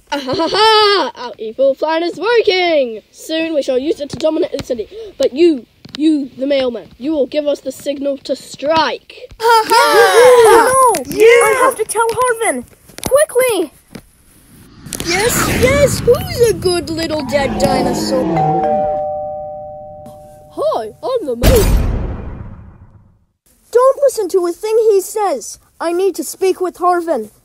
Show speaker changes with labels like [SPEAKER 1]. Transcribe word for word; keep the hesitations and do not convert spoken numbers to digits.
[SPEAKER 1] Ahaha! Our evil plan is working! Soon we shall use it to dominate the city. But you, you, the mailman, you will give us the signal to strike.
[SPEAKER 2] Ha ha! Oh no! Yeah! I have to tell Harvin! Quickly!
[SPEAKER 3] Yes, yes, who's a good little dead dinosaur?
[SPEAKER 1] Hi, I'm the mailman.
[SPEAKER 2] Don't listen to a thing he says. I need to speak with Harvin.